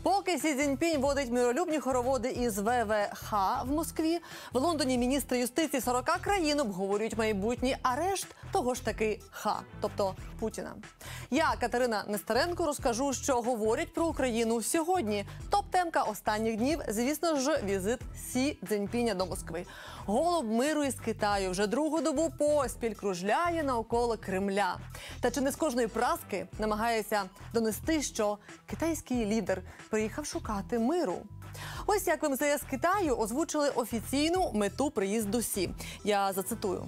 Поки Сі Цзіньпінь водить миролюбні хороводи із ВВХ в Москві, в Лондоні міністри юстиції 40 країн обговорюють майбутній арешт того ж таки Ха, тобто Путіна. Я, Катерина Нестеренко, розкажу, що говорять про Україну сьогодні. Топ-темка останніх днів, звісно ж, візит Сі Цзіньпіня до Москви. Голуб миру із Китаю вже другу добу поспіль кружляє навколо Кремля. Та чи не з кожної праски намагається донести, що китайський лідер приїхав шукати миру? Ось як в МЗС Китаю озвучили офіційну мету приїзду Сі. Я зацитую.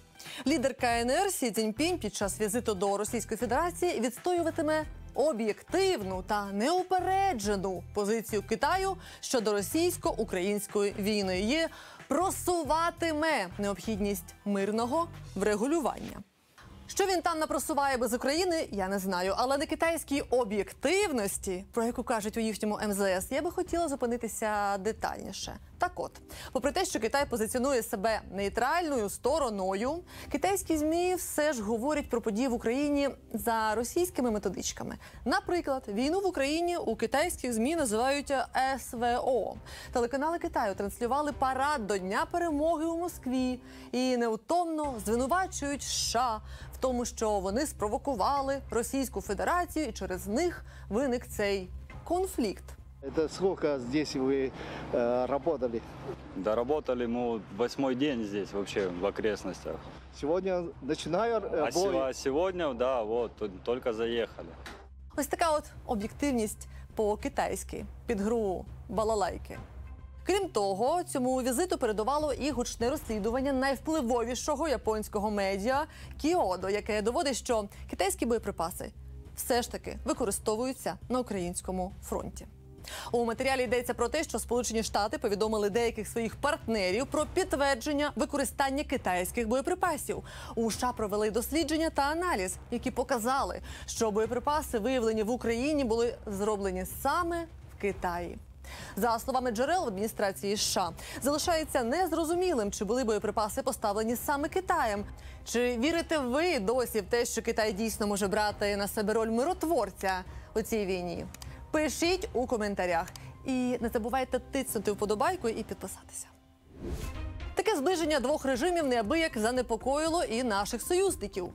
Лідер КНР Сі Цзіньпінь під час візиту до Російської Федерації відстоюватиме об'єктивну та неупереджену позицію Китаю щодо російсько-української війни і просуватиме необхідність мирного врегулювання. Що він там напросуває без України, я не знаю. Але на китайській об'єктивності, про яку кажуть у їхньому МЗС, я би хотіла зупинитися детальніше. Так от, попри те, що Китай позиціонує себе нейтральною стороною, китайські ЗМІ все ж говорять про події в Україні за російськими методичками. Наприклад, війну в Україні у китайських ЗМІ називають СВО. Телеканали Китаю транслювали парад до Дня перемоги у Москві і неутомно звинувачують США в тому, що вони спровокували Російську Федерацію і через них виник цей конфлікт. Это сколько здесь вы работали? Да, работали мы 8-й день здесь вообще в окрестностях. Сегодня начинаю бой. А сегодня, да, вот, только заехали. Ось така от об'єктивність по-китайськи під гру балалайки. Крім того, цьому візиту передувало і гучне розслідування найвпливовішого японського медіа Кіодо, яке доводить, що китайські боєприпаси все ж таки використовуються на українському фронті. У матеріалі йдеться про те, що Сполучені Штати повідомили деяких своїх партнерів про підтвердження використання китайських боєприпасів. У США провели дослідження та аналіз, які показали, що боєприпаси, виявлені в Україні, були зроблені саме в Китаї. За словами джерел в адміністрації США, залишається незрозумілим, чи були боєприпаси поставлені саме Китаєм. Чи вірите ви досі в те, що Китай дійсно може брати на себе роль миротворця у цій війні? Пишіть у коментарях. І не забувайте тиснути вподобайку і підписатися. Таке зближення двох режимів неабияк занепокоїло і наших союзників.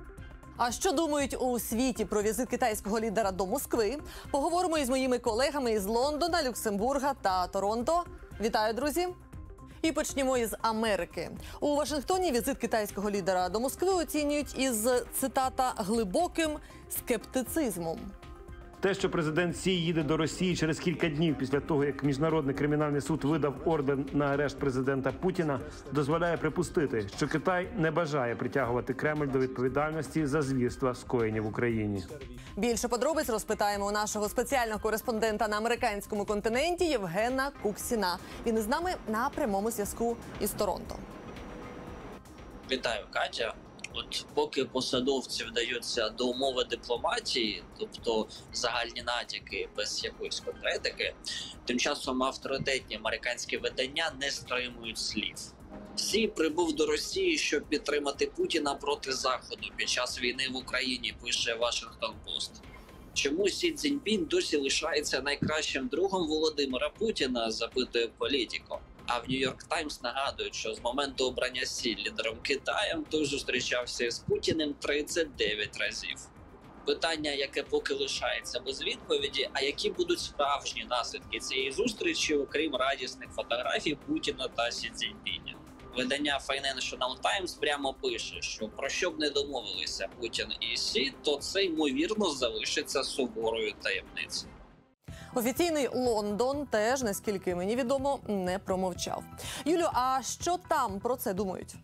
А що думають у світі про візит китайського лідера до Москви? Поговоримо із моїми колегами із Лондона, Люксембурга та Торонто. Вітаю, друзі! І почнемо із Америки. У Вашингтоні візит китайського лідера до Москви оцінюють із, цитата, «глибоким скептицизмом». Те, що президент Сі їде до Росії через кілька днів після того, як Міжнародний кримінальний суд видав ордер на арешт президента Путіна, дозволяє припустити, що Китай не бажає притягувати Кремль до відповідальності за звірства, скоєні в Україні. Більше подробиць розпитаємо у нашого спеціального кореспондента на американському континенті Євгена Куксіна. Він із нами на прямому зв'язку із Торонто. Вітаю, Катя. От поки посадовці вдаються до умови дипломатії, тобто загальні натяки без якоїсь конкретики, тим часом авторитетні американські видання не стримують слів. Сі прибув до Росії, щоб підтримати Путіна проти Заходу під час війни в Україні, пише Вашингтон-Пост. Чому Сі Цзіньпінь досі лишається найкращим другом Володимира Путіна, запитує Політіко. А в Нью-Йорк Таймс нагадують, що з моменту обрання Сі лідером Китаєм той зустрічався з Путіним 39 разів. Питання, яке поки лишається без відповіді, а які будуть справжні наслідки цієї зустрічі, окрім радісних фотографій Путіна та Сі Цзіньпіня. Видання Financial Times прямо пише, що про що б не домовилися Путін і Сі, то це, ймовірно, залишиться суворою таємницею. Офіційний Лондон теж, наскільки мені відомо, не промовчав. Юлю, а що там про це думають?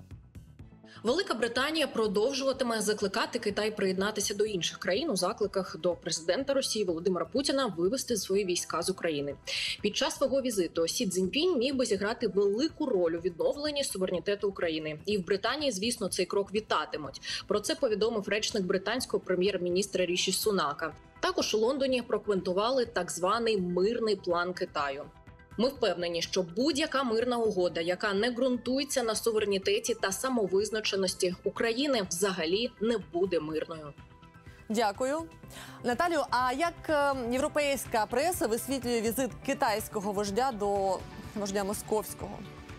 Велика Британія продовжуватиме закликати Китай приєднатися до інших країн у закликах до президента Росії Володимира Путіна вивести свої війська з України. Під час свого візиту Сі Цзіньпінь міг би зіграти велику роль у відновленні суверенітету України. І в Британії, звісно, цей крок вітатимуть. Про це повідомив речник британського прем'єр-міністра Ріші Сунака. Також у Лондоні прокоментували так званий мирний план Китаю. Ми впевнені, що будь-яка мирна угода, яка не ґрунтується на суверенітеті та самовизначеності України, взагалі не буде мирною. Дякую. Наталю, а як європейська преса висвітлює візит китайського вождя до вождя московського?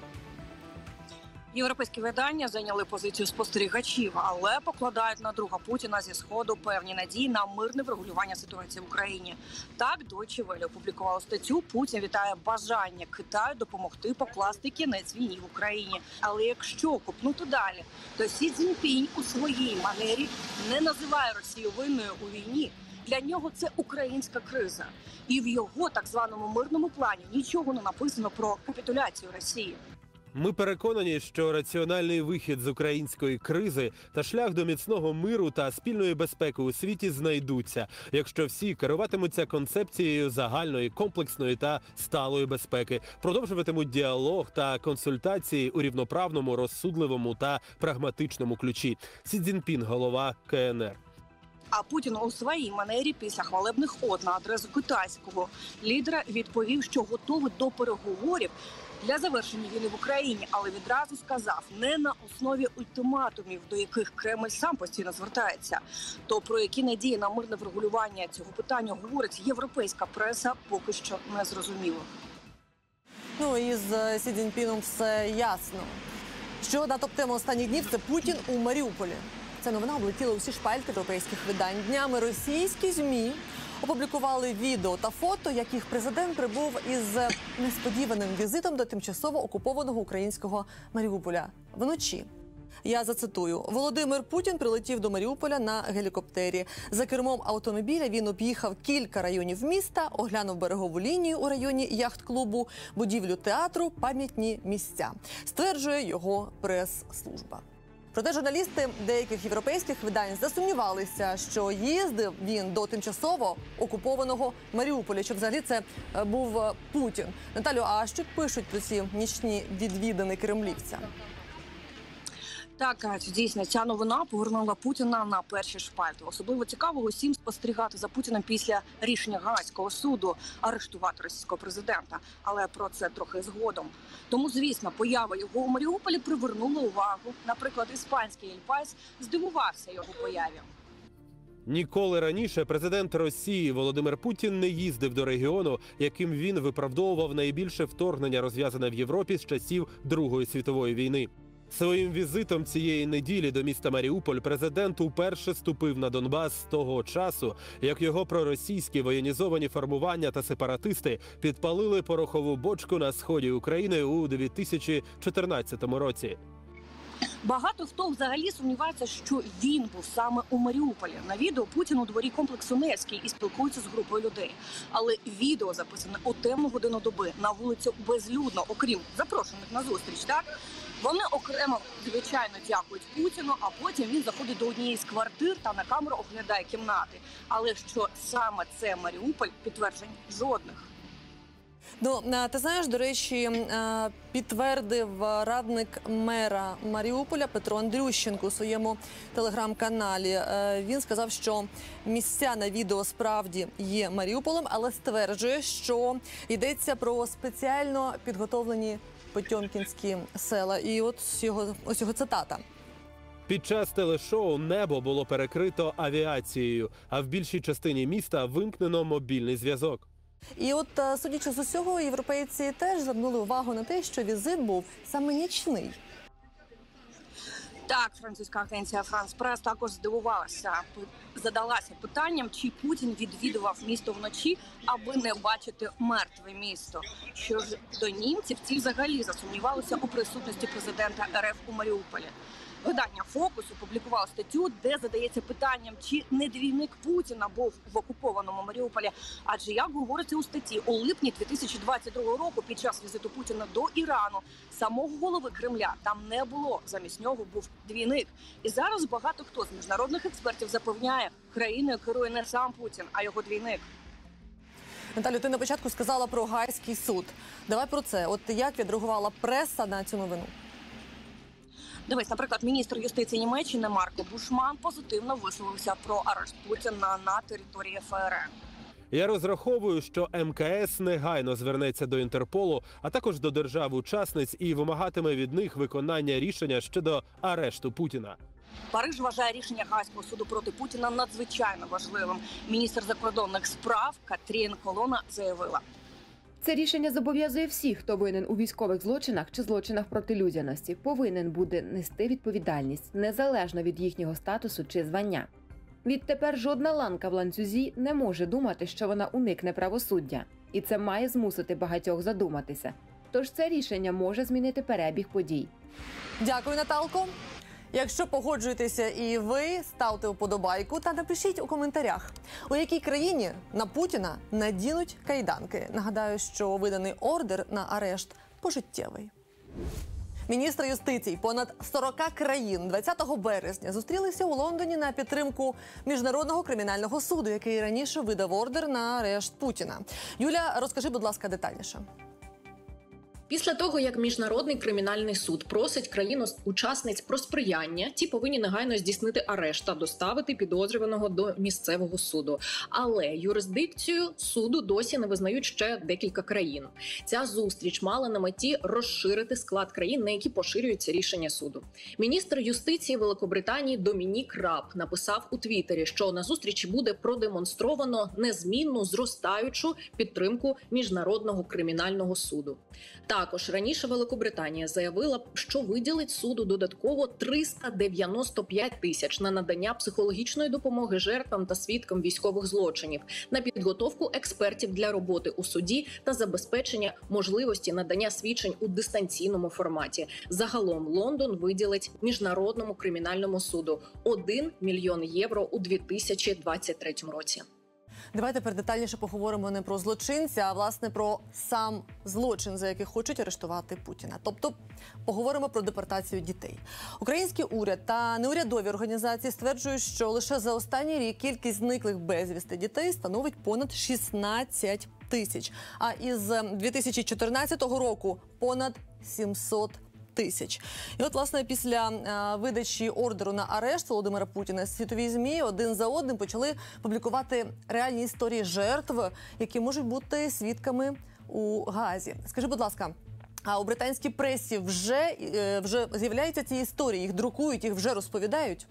Європейські видання зайняли позицію спостерігачів, але покладають на друга Путіна зі Сходу певні надії на мирне врегулювання ситуації в Україні. Так, Deutsche Welle опублікувало статтю «Путін вітає бажання Китаю допомогти покласти кінець війні в Україні». Але якщо копнути далі, то Сі Цзіньпінь у своїй манері не називає Росію винною у війні. Для нього це українська криза. І в його так званому мирному плані нічого не написано про капітуляцію Росії. Ми переконані, що раціональний вихід з української кризи та шлях до міцного миру та спільної безпеки у світі знайдуться, якщо всі керуватимуться концепцією загальної, комплексної та сталої безпеки, продовжуватимуть діалог та консультації у рівноправному, розсудливому та прагматичному ключі. Сі Цзіньпін, голова КНР. А Путін у своїй манері після хвалебних од на адресу китайського лідера відповів, що готовий до переговорів для завершення війни в Україні, але відразу сказав, не на основі ультиматумів, до яких Кремль сам постійно звертається. То про які надії на мирне врегулювання цього питання говорить європейська преса, поки що не зрозуміло. Ну і з Сі Цзіньпіном все ясно. Що одна топ-тема останніх днів – це Путін у Маріуполі. Ця новина облетіла усі шпальти європейських видань. Днями російські ЗМІ опублікували відео та фото, яких президент прибув із несподіваним візитом до тимчасово окупованого українського Маріуполя вночі. Я зацитую. Володимир Путін прилетів до Маріуполя на гелікоптері. За кермом автомобіля він об'їхав кілька районів міста, оглянув берегову лінію у районі яхт-клубу, будівлю театру, пам'ятні місця. Стверджує його прес-служба. Проте журналісти деяких європейських видань засумнівалися, що їздив він до тимчасово окупованого Маріуполя, що взагалі це був Путін. Наталю, а що пишуть про ці нічні відвідини кремлівця? Так, дійсно, ця новина повернула Путіна на перші шпальти. Особливо цікаво усім спостерігати за Путіним після рішення Гаазького суду арештувати російського президента. Але про це трохи згодом. Тому, звісно, поява його у Маріуполі привернула увагу. Наприклад, іспанський Ель Пais здивувався його появі. Ніколи раніше президент Росії Володимир Путін не їздив до регіону, яким він виправдовував найбільше вторгнення, розв'язане в Європі з часів Другої світової війни. Своїм візитом цієї неділі до міста Маріуполь президент уперше ступив на Донбас з того часу, як його проросійські воєнізовані формування та сепаратисти підпалили порохову бочку на сході України у 2014 році. Багато хто взагалі сумнівається, що він був саме у Маріуполі. На відео Путін у дворі комплексу Невський і спілкується з групою людей. Але відео записане у темну годину доби, на вулицю безлюдно, окрім запрошених на зустріч, так? Вони окремо, звичайно, дякують Путіну, а потім він заходить до однієї з квартир та на камеру оглядає кімнати. Але що саме це Маріуполь, підтверджень жодних. Ну, ти знаєш, до речі, підтвердив радник мера Маріуполя Петро Андрющенко у своєму телеграм-каналі. Він сказав, що місця на відео справді є Маріуполем, але стверджує, що йдеться про спеціально підготовлені потьомкінські села. І ось його цитата. Під час телешоу небо було перекрито авіацією, а в більшій частині міста вимкнено мобільний зв'язок. І от, судячи з усього, європейці теж звернули увагу на те, що візит був саме нічний. Так, французька агенція «Франс Прес» також здивувалася. Задалася питанням, чи Путін відвідував місто вночі, аби не бачити мертве місто. Що ж до німців, ці взагалі засумнівалися у присутності президента РФ у Маріуполі. Видання «Фокус» опублікувало статтю, де задається питанням, чи не двійник Путіна був в окупованому Маріуполі. Адже, як говориться у статті, у липні 2022 року під час візиту Путіна до Ірану самого голови Кремля там не було. Замість нього був двійник. І зараз багато хто з міжнародних експертів запевняє, країною керує не сам Путін, а його двійник. Наталю, ти на початку сказала про Гаазький суд. Давай про це. От як відреагувала преса на цю новину? Дивись, наприклад, міністр юстиції Німеччини Марко Бушман позитивно висловився про арешт Путіна на території ФРН. Я розраховую, що МКС негайно звернеться до Інтерполу, а також до держав-учасниць і вимагатиме від них виконання рішення щодо арешту Путіна. Париж вважає рішення Гаазького суду проти Путіна надзвичайно важливим. Міністр закордонних справ Катрін Колона заявила. Це рішення зобов'язує всіх, хто винен у військових злочинах чи злочинах проти людяності, повинен буде нести відповідальність, незалежно від їхнього статусу чи звання. Відтепер жодна ланка в ланцюзі не може думати, що вона уникне правосуддя. І це має змусити багатьох задуматися. Тож це рішення може змінити перебіг подій. Дякую, Наталко. Якщо погоджуєтеся і ви, ставте вподобайку та напишіть у коментарях, у якій країні на Путіна надінуть кайданки. Нагадаю, що виданий ордер на арешт пожиттєвий. Міністри юстиції понад 40 країн 20 березня зустрілися у Лондоні на підтримку Міжнародного кримінального суду, який раніше видав ордер на арешт Путіна. Юля, розкажи, будь ласка, детальніше. Після того, як Міжнародний кримінальний суд просить країн-учасниць про сприяння, ті повинні негайно здійснити арешт та доставити підозрюваного до місцевого суду. Але юрисдикцію суду досі не визнають ще декілька країн. Ця зустріч мала на меті розширити склад країн, на які поширюється рішення суду. Міністр юстиції Великобританії Домінік Раб написав у Твіттері, що на зустрічі буде продемонстровано незмінну зростаючу підтримку Міжнародного кримінального суду. Також раніше Великобританія заявила, що виділить суду додатково 395 тисяч на надання психологічної допомоги жертвам та свідкам військових злочинів, на підготовку експертів для роботи у суді та забезпечення можливості надання свідчень у дистанційному форматі. Загалом Лондон виділить Міжнародному кримінальному суду 1 мільйон євро у 2023 році. Давайте тепер детальніше поговоримо не про злочинця, а власне про сам злочин, за який хочуть арештувати Путіна. Тобто поговоримо про депортацію дітей. Український уряд та неурядові організації стверджують, що лише за останній рік кількість зниклих безвісти дітей становить понад 16 тисяч. А із 2014 року понад 700 тисяч. І от, власне, після видачі ордеру на арешт Володимира Путіна світові ЗМІ один за одним почали публікувати реальні історії жертв, які можуть бути свідками у Гаазі. Скажи, будь ласка, а у британській пресі вже з'являються ці історії? Їх друкують, їх вже розповідають?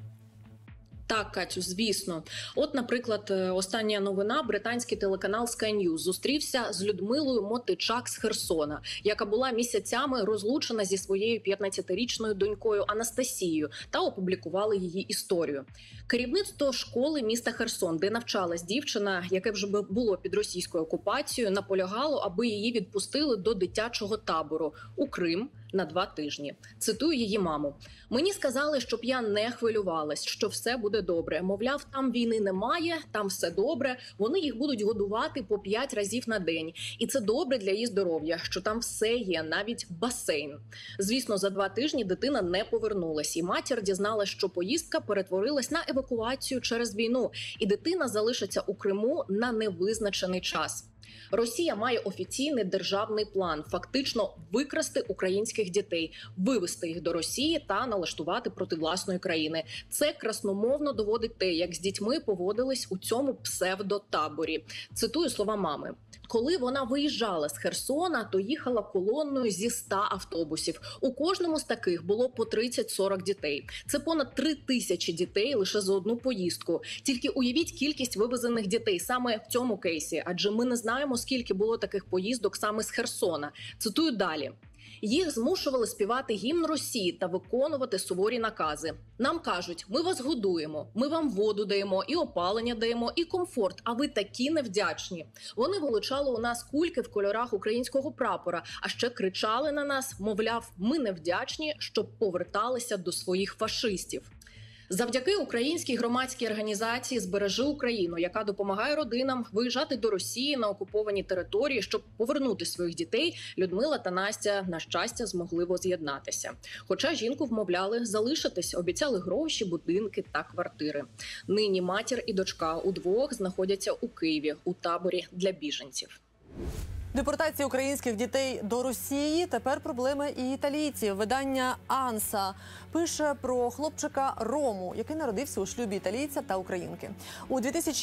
Так, Катю, звісно. От, наприклад, остання новина. Британський телеканал Sky News зустрівся з Людмилою Мотичак з Херсона, яка була місяцями розлучена зі своєю 15-річною донькою Анастасією, та опублікували її історію. Керівництво школи міста Херсон, де навчалась дівчина, яке вже було під російською окупацією, наполягало, аби її відпустили до дитячого табору у Крим на 2 тижні. Цитую її маму. «Мені сказали, щоб я не хвилювалась, що все буде добре. Мовляв, там війни немає, там все добре. Вони їх будуть годувати по 5 разів на день. І це добре для її здоров'я, що там все є, навіть басейн». Звісно, за 2 тижні дитина не повернулась. І матір дізналась, що поїздка перетворилась на евакуацію через війну. І дитина залишиться у Криму на невизначений час. Росія має офіційний державний план фактично викрасти українських дітей, вивезти їх до Росії та налаштувати проти власної країни. Це красномовно доводить те, як з дітьми поводились у цьому псевдотаборі. Цитую слова мами. Коли вона виїжджала з Херсона, то їхала колонною зі 100 автобусів. У кожному з таких було по 30-40 дітей. Це понад 3000 дітей лише за одну поїздку. Тільки уявіть кількість вивезених дітей саме в цьому кейсі, адже ми не знаємо, скільки було таких поїздок саме з Херсона. Цитую далі. Їх змушували співати гімн Росії та виконувати суворі накази. Нам кажуть, ми вас годуємо, ми вам воду даємо, і опалення даємо, і комфорт, а ви такі невдячні. Вони вилучали у нас кульки в кольорах українського прапора, а ще кричали на нас, мовляв, ми невдячні, щоб поверталися до своїх фашистів. Завдяки українській громадській організації «Збережи Україну», яка допомагає родинам виїжджати до Росії на окуповані території, щоб повернути своїх дітей, Людмила та Настя, на щастя, змогли воз'єднатися. Хоча жінку вмовляли залишитись, обіцяли гроші, будинки та квартири. Нині матір і дочка удвох знаходяться у Києві у таборі для біженців. Депортація українських дітей до Росії – тепер проблема і італійців. Видання «Анса» пише про хлопчика Рому, який народився у шлюбі італійця та українки. У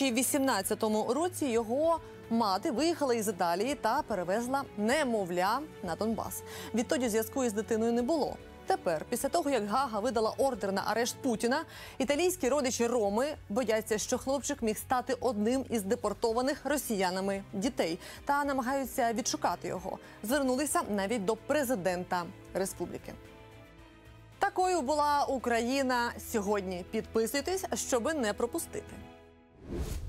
2018 році його мати виїхала із Італії та перевезла немовля на Донбас. Відтоді зв'язку із дитиною не було. Тепер, після того, як Гага видала ордер на арешт Путіна, італійські родичі Роми бояться, що хлопчик міг стати одним із депортованих росіянами дітей та намагаються відшукати його. Звернулися навіть до президента республіки. Такою була Україна сьогодні. Підписуйтесь, щоби не пропустити.